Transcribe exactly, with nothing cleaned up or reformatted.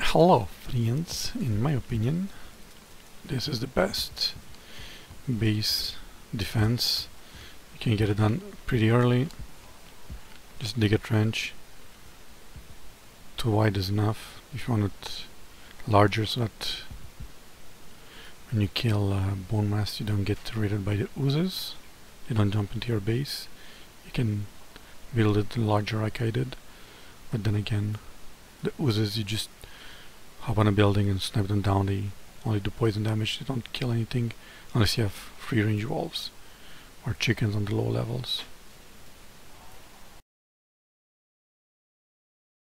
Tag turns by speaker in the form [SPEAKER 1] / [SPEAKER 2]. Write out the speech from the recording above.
[SPEAKER 1] Hello friends, in my opinion this is the best base defense. You can get it done pretty early. Just dig a trench. Too wide is enough. If you want it larger so that when you kill uh, bone mass you don't get raided by the oozes. They don't jump into your base. You can build it larger like I did, but then again the oozes, you just hop on a building and snipe them down. They only do poison damage, they don't kill anything unless you have free range wolves or chickens on the low levels.